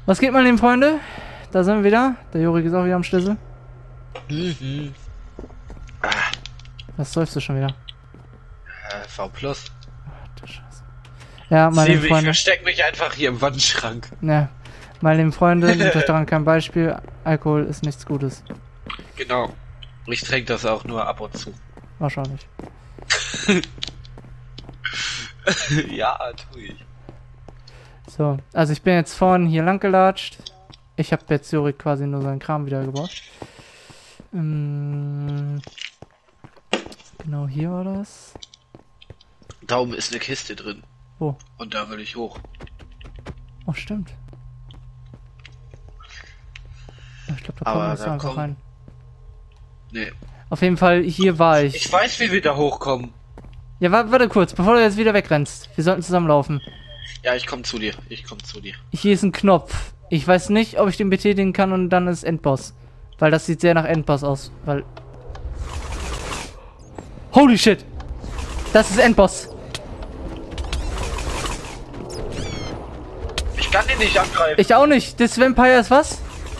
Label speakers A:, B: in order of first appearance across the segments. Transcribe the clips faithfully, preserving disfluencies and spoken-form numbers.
A: Was geht, meine lieben Freunde? Da sind wir wieder. Der Jorik ist auch wieder am Schlüssel.
B: Mhm. Ah.
A: Was säufst du schon wieder?
B: Äh, V plus.
A: Ach, du Scheiße. Ja, meine
B: Sieh,
A: lieben
B: ich
A: Freunde.
B: versteck mich einfach hier im Wandschrank.
A: Ja, meine lieben Freunde, nehmt euch daran kein Beispiel. Alkohol ist nichts Gutes.
B: Genau. Ich trinke das auch nur ab und zu.
A: Wahrscheinlich.
B: Ja, tu ich.
A: So, also ich bin jetzt vorhin hier lang gelatscht. Ich habe jetzt Jorik quasi nur seinen Kram wieder gebaut. Ähm, genau hier war das.
B: Da oben ist eine Kiste drin.
A: Wo?
B: Und da will ich hoch.
A: Oh, stimmt. Ich glaube, da
B: Aber
A: kommen wir jetzt
B: da
A: einfach
B: kommt-
A: rein.
B: Nee.
A: Auf jeden Fall, hier war ich.
B: Ich weiß, wie wir da hochkommen.
A: Ja, warte, warte kurz, bevor du jetzt wieder wegrennst. Wir sollten zusammenlaufen.
B: Ja, ich komm zu dir. Ich komm zu dir.
A: Hier ist ein Knopf. Ich weiß nicht, ob ich den betätigen kann und dann ist Endboss. Weil das sieht sehr nach Endboss aus. Weil... Holy shit! Das ist Endboss.
B: Ich kann den nicht angreifen.
A: Ich auch nicht. Das Vampire ist was?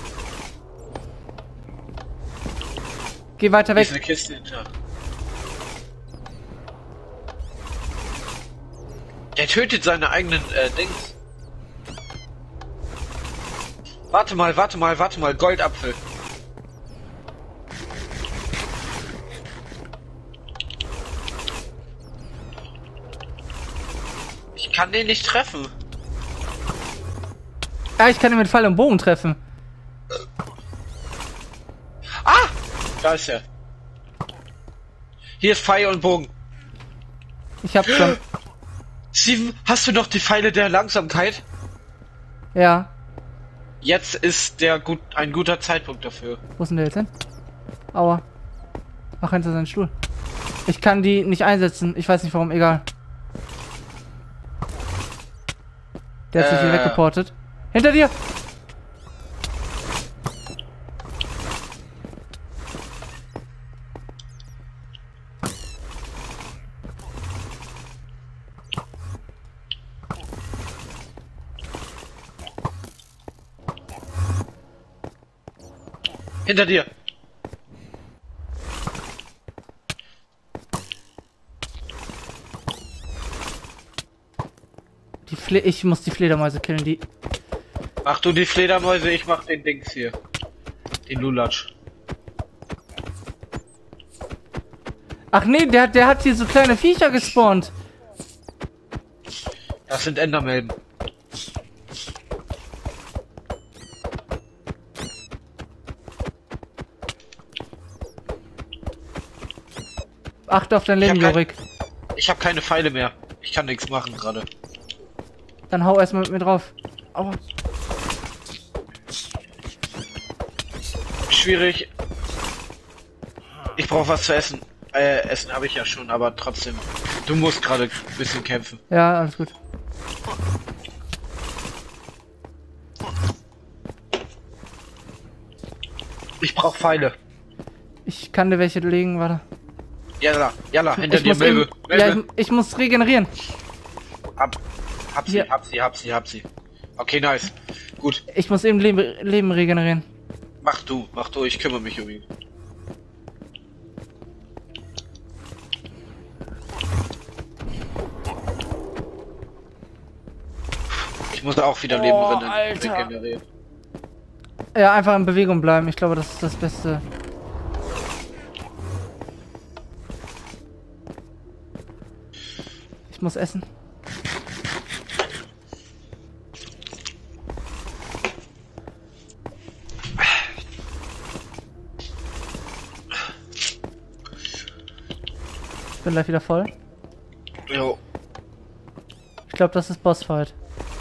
A: Geh weiter
B: Hier ist
A: weg.
B: eine Kiste hinter. Der tötet seine eigenen äh, Dings. Warte mal, warte mal, warte mal. Goldapfel. Ich kann den nicht treffen.
A: Ah, ich kann ihn mit Pfeil und Bogen treffen.
B: Ah! Da ist er. Hier ist Pfeil und Bogen.
A: Ich hab schon...
B: Steven, hast du noch die Pfeile der Langsamkeit?
A: Ja.
B: Jetzt ist der gut ein guter Zeitpunkt dafür.
A: Wo ist denn der jetzt hin? Aua. Ach, hinter seinen Stuhl. Ich kann die nicht einsetzen. Ich weiß nicht warum. Egal. Der hat sich hier
B: Äh.
A: weggeportet. Hinter dir!
B: Hinter dir.
A: Die Fle ich muss die Fledermäuse killen, die...
B: Mach du die Fledermäuse, ich mach den Dings hier. Den Lulatsch.
A: Ach nee, der, der hat hier so kleine Viecher gespawnt.
B: Das sind Endermelden.
A: Achte auf dein Leben,
B: Ich hab kein-
A: Jorik.
B: Ich habe keine Pfeile mehr. Ich kann nichts machen gerade.
A: Dann hau erstmal mit mir drauf. Aua.
B: Schwierig. Ich brauche was zu essen. Äh, Essen habe ich ja schon, aber trotzdem. Du musst gerade ein bisschen kämpfen.
A: Ja, alles gut.
B: Ich brauche Pfeile.
A: Ich kann dir welche legen, warte.
B: Jalla, jalla, hinter
A: Ich
B: dir,
A: muss
B: Melbe.
A: eben, ja,
B: Melbe.
A: ich, ich muss regenerieren.
B: Hab, hab sie,
A: Hier.
B: hab sie, hab sie, hab sie. Okay, nice. Gut.
A: Ich muss eben Leben, Leben regenerieren.
B: Mach du, mach du, ich kümmere mich um ihn. Ich muss auch wieder Leben
A: Oh,
B: rennen,
A: Alter.
B: regenerieren.
A: Ja, einfach in Bewegung bleiben. Ich glaube, das ist das Beste. Ich muss essen. Ich bin gleich wieder voll.
B: Jo.
A: Ich glaube, das ist Bossfight.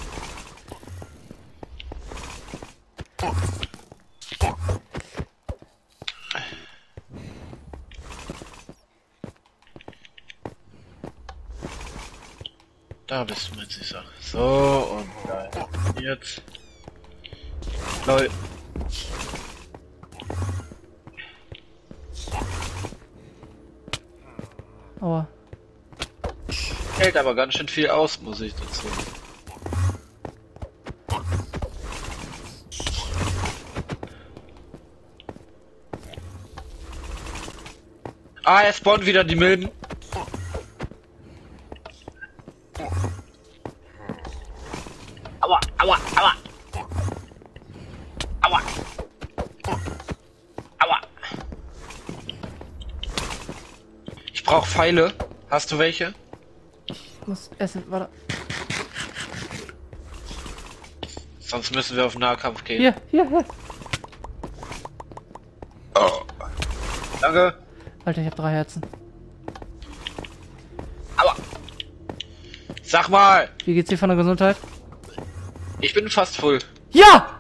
B: Da bist du, mein Süßer. So, und da jetzt. Lol.
A: Aua.
B: Hält aber ganz schön viel aus, muss ich dazu. Ah, er spawnt wieder die Milben. Aua, aua, aua. Aua. Aua. Ich brauche Pfeile. Hast du welche?
A: Ich muss essen, warte.
B: Sonst müssen wir auf Nahkampf gehen.
A: Hier, hier, hier.
B: Oh. Danke.
A: Alter, ich habe drei Herzen.
B: Aua. Sag mal.
A: Wie geht's dir von der Gesundheit?
B: Ich bin fast voll.
A: Ja!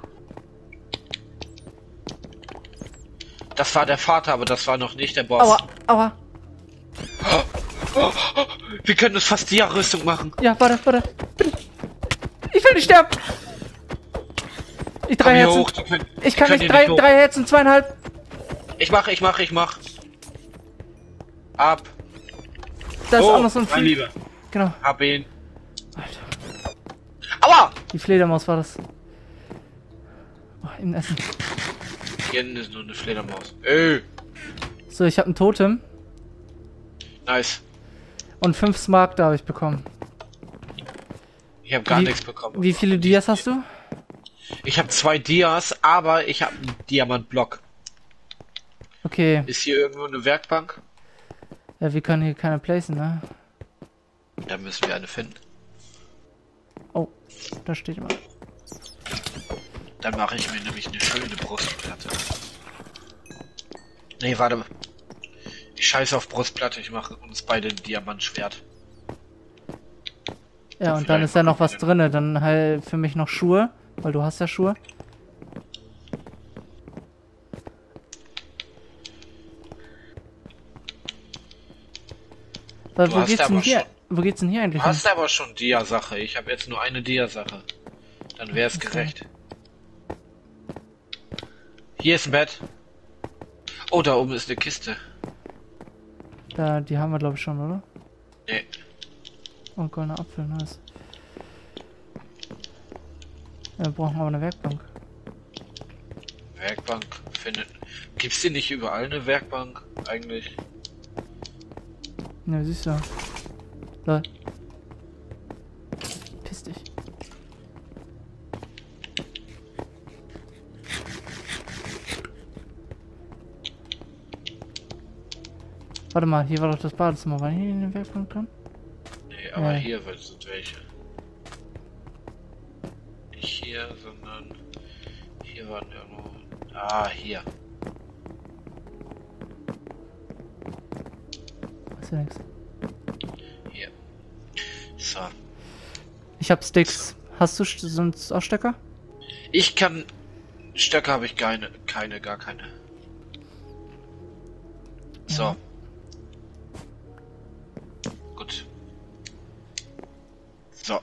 B: Das war der Vater, aber das war noch nicht der Boss.
A: Aua, aua.
B: Oh, oh, oh. Wir können das fast die Rüstung machen.
A: Ja, warte, warte. Bitte. Ich will nicht sterben. Ich drei
B: Komm hier
A: Herzen.
B: hoch, die können,
A: Ich
B: die
A: kann
B: können
A: nicht
B: hier
A: drei, drei Herzen, zweieinhalb.
B: Ich mach, ich mach, ich mach. Ab.
A: Da ist
B: Oh,
A: auch noch so ein
B: mein
A: Vieh.
B: Lieber.
A: Genau.
B: Hab ihn.
A: Alter.
B: Aua!
A: Die Fledermaus war das. Oh, im Essen.
B: Hier hinten ist nur eine Fledermaus. Ey.
A: So, ich habe ein Totem.
B: Nice.
A: Und fünf Smaragde habe ich bekommen.
B: Ich habe gar
A: Wie-
B: nichts bekommen.
A: Wie viele Dias hast du?
B: Ich habe zwei Dias, aber ich habe einen Diamantblock.
A: Okay.
B: Ist hier irgendwo eine Werkbank?
A: Ja, wir können hier keine placen, ne?
B: Da müssen wir eine finden.
A: Oh, da steht immer.
B: Dann mache ich mir nämlich eine schöne Brustplatte. Nee, warte. Ich scheiße auf Brustplatte, ich mache uns beide ein Diamantschwert.
A: Ja, und dann ist ja noch was drinne. Dann halt für mich noch Schuhe, weil du hast ja Schuhe. Weil,
B: Du
A: wo
B: hast
A: geht's denn
B: aber
A: hier?
B: schon-
A: Wo geht's denn hier eigentlich
B: Du
A: hin?
B: hast aber schon Dia-Sache. Ich habe jetzt nur eine Dia-Sache. Dann wäre es
A: Okay.
B: gerecht. Hier ist ein Bett. Oh, da oben ist eine Kiste.
A: Da, die haben wir glaube ich schon, oder?
B: Nee.
A: Oh, goldener Apfel, nice. Ja, wir brauchen aber eine Werkbank.
B: Werkbank findet. Gibt's hier nicht überall eine Werkbank eigentlich?
A: Ja, siehst du. Lol. Piss dich. Warte mal, hier war doch das Badezimmer. War hier in der Werkbank dran?
B: Nee, aber
A: Ja.
B: hier sind welche. Nicht hier, sondern hier waren irgendwo. Ah, hier.
A: Ist ja nix.
B: Hier. So.
A: Ich hab Sticks. Hast du st- sonst auch Stöcker?
B: Ich kann. Stöcke habe ich keine, keine, gar keine. So.
A: Ja.
B: Gut. So.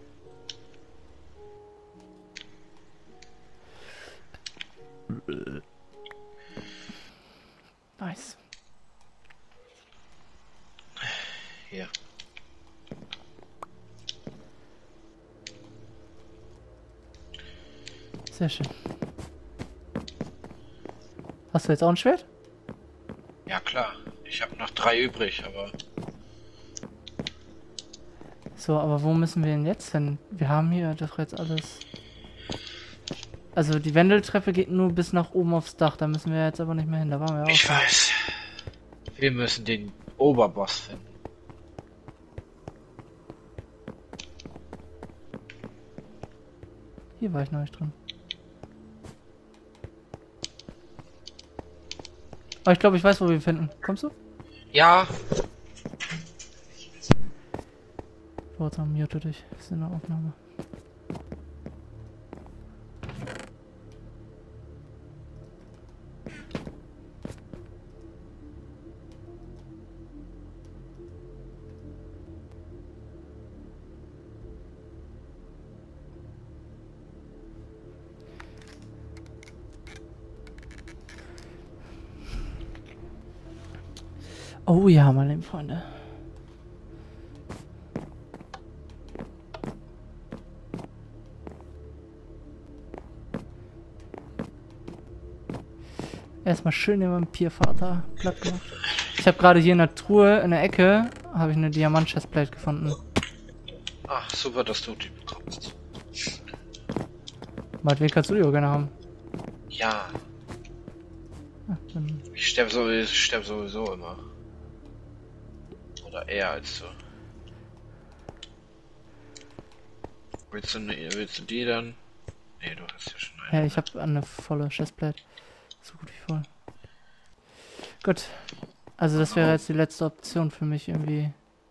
A: Nice.
B: Hier.
A: Sehr schön. Hast du jetzt auch ein Schwert?
B: Ja klar. Ich habe noch drei übrig, aber.
A: So, aber wo müssen wir denn jetzt hin? Wir haben hier doch jetzt alles. Also die Wendeltreppe geht nur bis nach oben aufs Dach, da müssen wir jetzt aber nicht mehr hin, da waren wir auch.
B: Ich
A: schon.
B: weiß. Wir müssen den Oberboss finden.
A: Hier war ich noch nicht drin. Aber ich glaube, ich weiß, wo wir ihn finden. Kommst du?
B: Ja.
A: Warte, mute dich. Wir sind in der Aufnahme. Oh ja, meine lieben Freunde. Erstmal schön den Vampirvater platt gemacht. Ich habe gerade hier in der Truhe, in der Ecke, habe ich eine Diamant-Chestplate gefunden.
B: Ach, super, dass du die bekommst.
A: Meinetwegen kannst du die auch gerne haben.
B: Ja.
A: Ach, dann
B: Ich sterbe sowieso, ich sterb sowieso immer. Oder eher als du. Willst du, ne- willst du die dann? Nee, du hast ja schon eine.
A: ja, ich habe eine volle Chestplate. So gut wie voll. Gut. Also das wäre jetzt die letzte Option für mich irgendwie.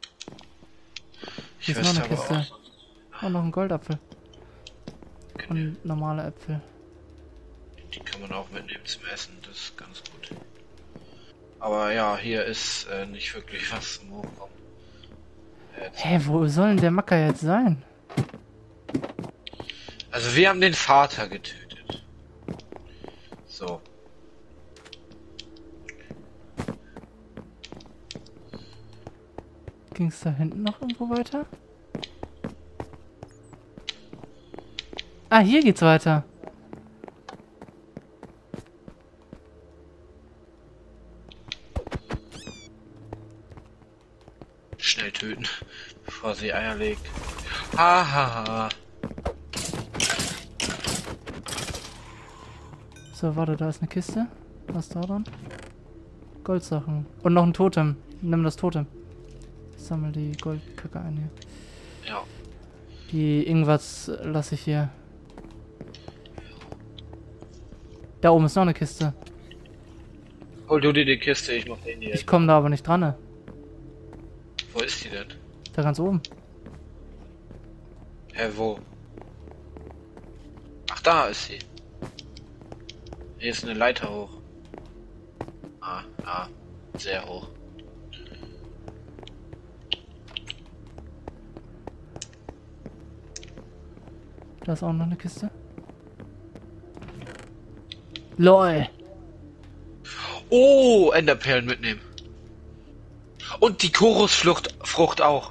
B: Ich
A: Hier ist noch eine
B: wüsste aber
A: Kiste. Oh, noch ein Goldapfel.
B: auch,
A: Und normale Äpfel.
B: die kann man auch mitnehmen zum Essen, das ist ganz gut. Aber ja, hier ist äh, nicht wirklich was zum Hochkommen. Äh,
A: Hä, wo soll denn der Macker jetzt sein?
B: Also wir haben den Vater getötet. So.
A: Ging es da hinten noch irgendwo weiter? Ah, hier geht's weiter.
B: Schnell töten, bevor sie Eier legt. Hahaha.
A: So, warte, da ist eine Kiste. Was ist da dran? Goldsachen. Und noch ein Totem. Nimm das Totem. Ich sammle die Goldkacke ein hier.
B: Ja.
A: Die irgendwas lasse ich hier. Da oben ist noch eine Kiste.
B: Hol du dir die Kiste, ich mach den hier.
A: Ich komme da aber nicht dran. Ne?
B: Wo ist die denn?
A: Da ganz oben.
B: Hä, wo? Ach, da ist sie. Hier ist eine Leiter hoch. Ah, ah, sehr hoch.
A: Da ist auch noch eine Kiste. LOL.
B: Oh, Enderperlen mitnehmen. Und die Chorusfrucht Frucht auch.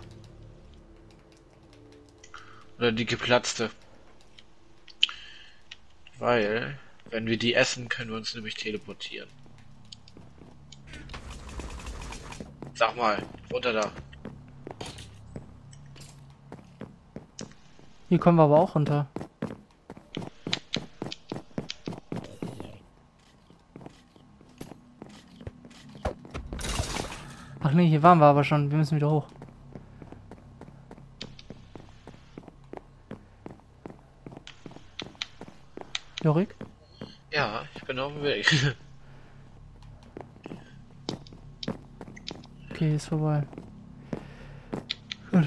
B: Oder die geplatzte. Weil, wenn wir die essen, können wir uns nämlich teleportieren. Sag mal, runter da.
A: Hier kommen wir aber auch runter. Ach nee, hier waren wir aber schon. Wir müssen wieder hoch. Jorik?
B: Ja, ich bin auf dem Weg.
A: Okay, ist vorbei. Gut.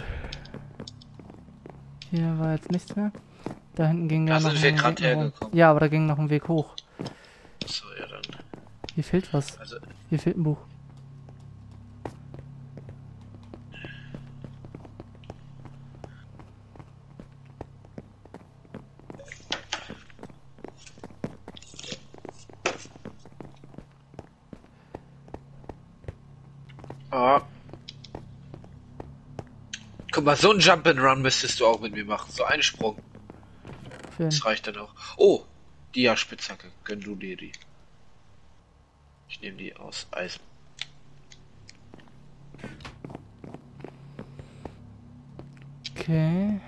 A: Hier war jetzt nichts mehr. Da hinten ging ja
B: Da
A: noch
B: sind wir
A: ein
B: gerade
A: Weg nach oben.
B: hergekommen.
A: Ja, aber da ging noch ein Weg hoch.
B: So, ja dann.
A: Hier fehlt was.
B: Also,
A: Hier fehlt ein Buch.
B: ah. Guck mal, so ein Jump and Run müsstest du auch mit mir machen. So einen Sprung.
A: Fehlen.
B: Das reicht dann auch. Oh, die ja Spitzhacke. Gönn du dir die. Ich nehme die aus Eisen.
A: Okay.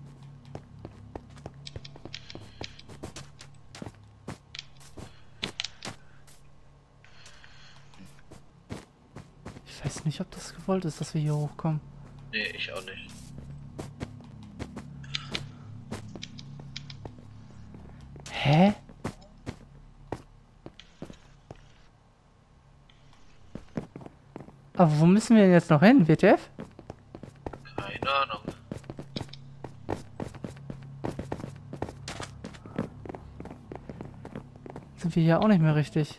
A: Ich weiß nicht, ob das gewollt ist, dass wir hier hochkommen.
B: Nee, ich auch nicht.
A: Hä? Aber wo müssen wir denn jetzt noch hin, W T F?
B: Keine Ahnung.
A: Sind wir hier auch nicht mehr richtig?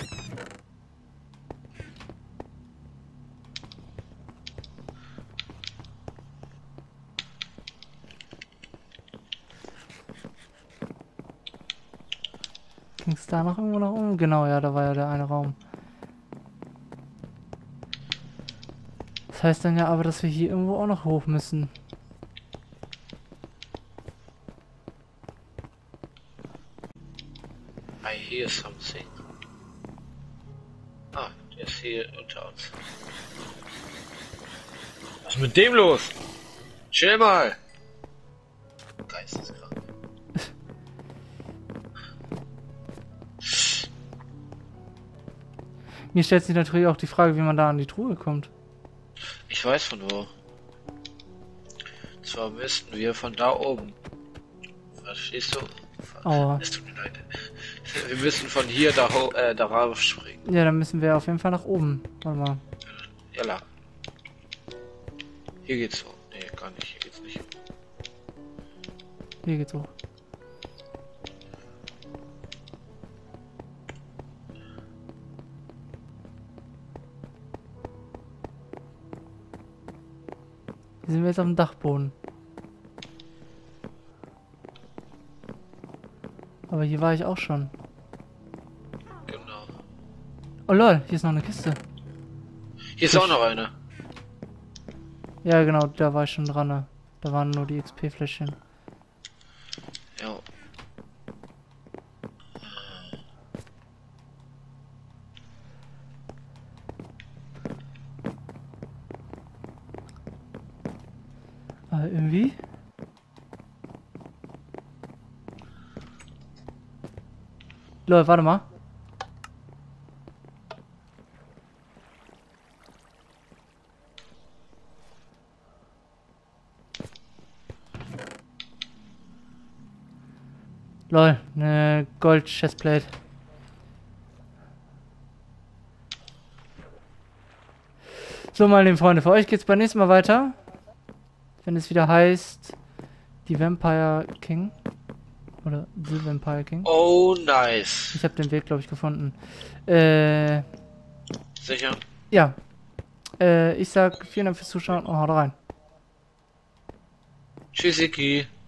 A: Ging es da noch irgendwo nach oben? Genau, ja, da war ja der eine Raum. Das heißt dann ja aber, dass wir hier irgendwo auch noch hoch müssen.
B: I hear something. Ah, der ist hier unter uns. Was ist mit dem los? Chill mal! Geisteskrank.
A: Mir stellt sich natürlich auch die Frage, wie man da an die Truhe kommt.
B: Ich weiß von wo. Zwar müssten wir von da oben. Verstehst du?
A: Aua.
B: Es tut mir leid. Wir müssen von hier da, ho äh, da rauf springen.
A: Ja, dann müssen wir auf jeden Fall nach oben. Warte mal.
B: Jalla. Hier geht's hoch. Nee, gar nicht. Hier geht's nicht.
A: Hier geht's hoch. Hier sind wir jetzt auf dem Dachboden. Aber hier war ich auch schon.
B: Genau.
A: Oh lol, hier ist noch eine Kiste.
B: Hier ist auch noch eine.
A: Ja genau, da war ich schon dran. Ne? Da waren nur die X P-Fläschchen.
B: Ja.
A: Aber irgendwie... Lol, warte mal. Lol, eine Gold Chestplate. So, meine lieben Freunde, für euch geht's beim nächsten Mal weiter. Wenn es wieder heißt, die Vampire King. Oder The Vampire King.
B: Oh, nice.
A: Ich habe den Weg, glaube ich, gefunden. Äh,
B: Sicher?
A: ja. Äh, ich sag vielen Dank fürs Zuschauen und haut rein.
B: Tschüssiki.